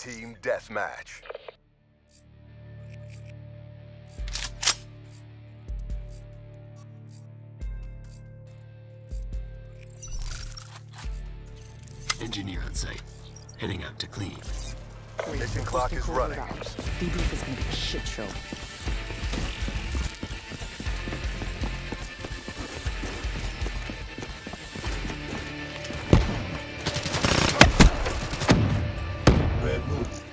Team Deathmatch. Engineer on site. Heading out to clean. Mission clock is running. Debrief is gonna be a shit show. Red move.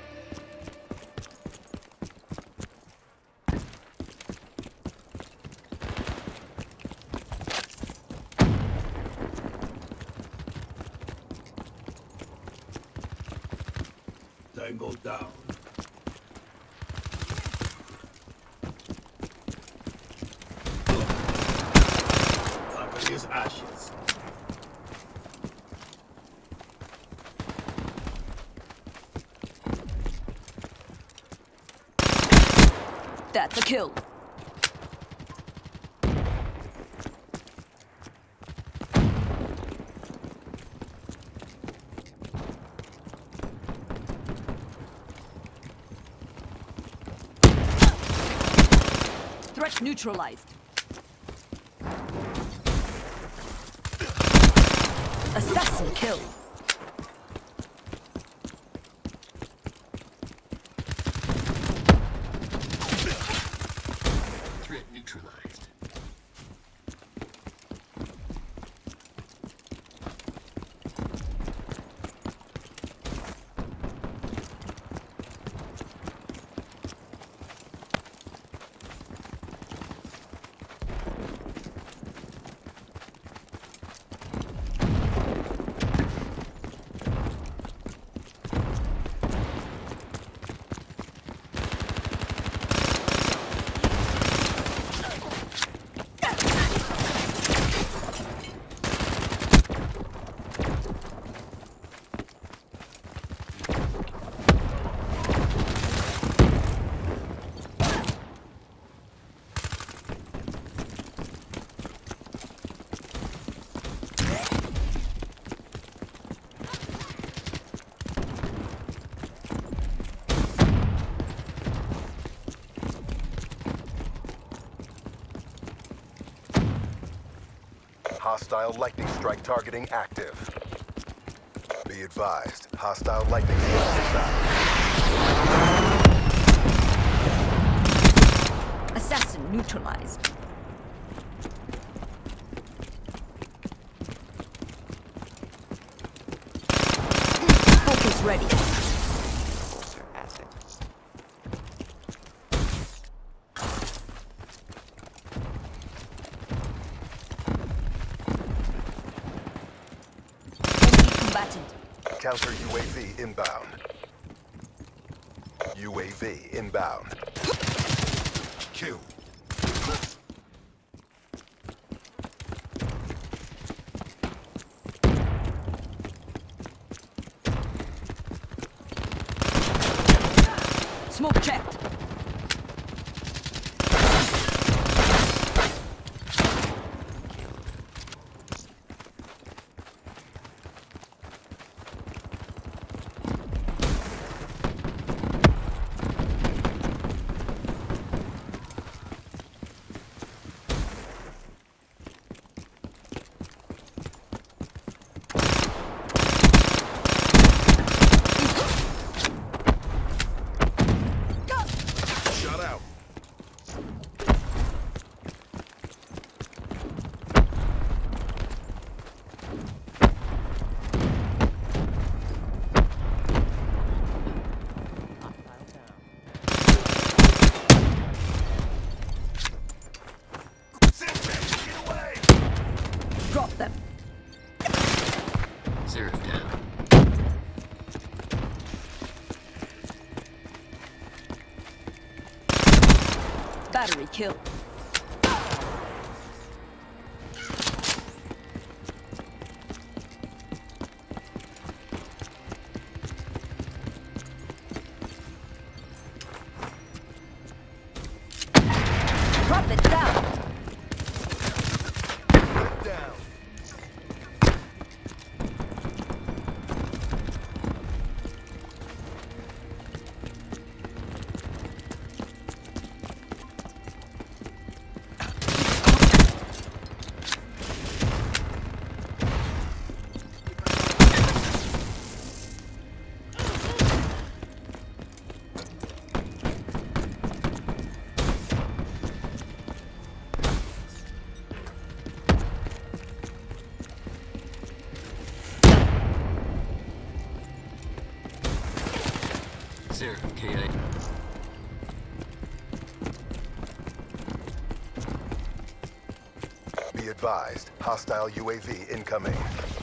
Tango down. Cover his ashes. That's a kill. Threat neutralized. Assassin kill. Threat neutralized. Hostile lightning strike targeting active. Be advised, hostile lightning strike inbound. Assassin neutralized. Focus ready. Counter UAV inbound. UAV inbound. Kill. Smoke checked. Drop them. Seraph down. Battery kill. Drop it down. Down. Sarah, KI. Be advised, hostile UAV incoming.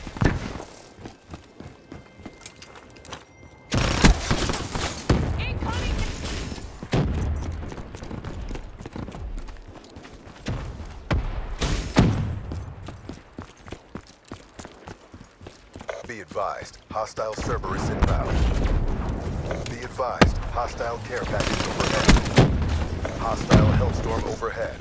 Be advised, hostile Cerberus inbound. Be advised, hostile care package overhead. Hostile Hellstorm overhead.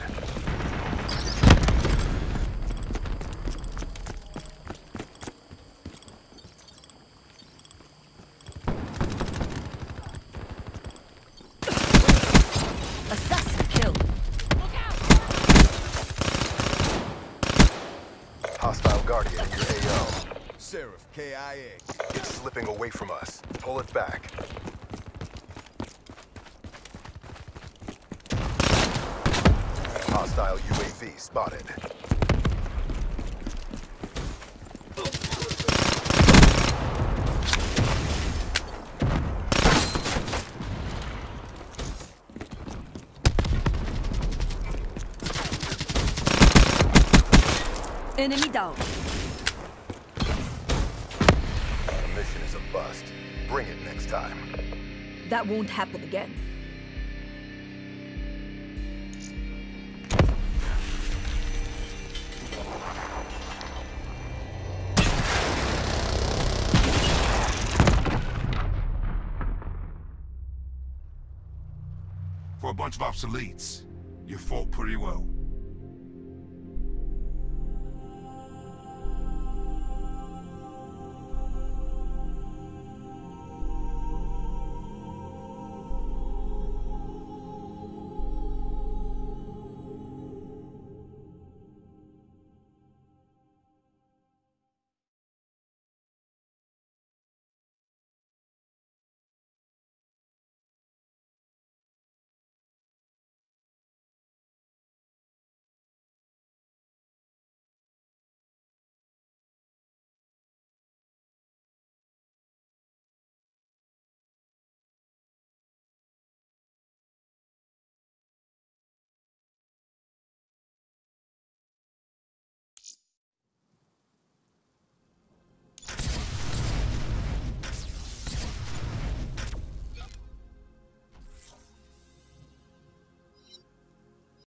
Assassin killed. Hostile Guardian in your AO. Seraph, KIA. It's slipping away from us. Pull it back. Hostile UAV spotted. Enemy down. The mission is a bust. Bring it next time. That won't happen again. For a bunch of obsoletes, you fought pretty well.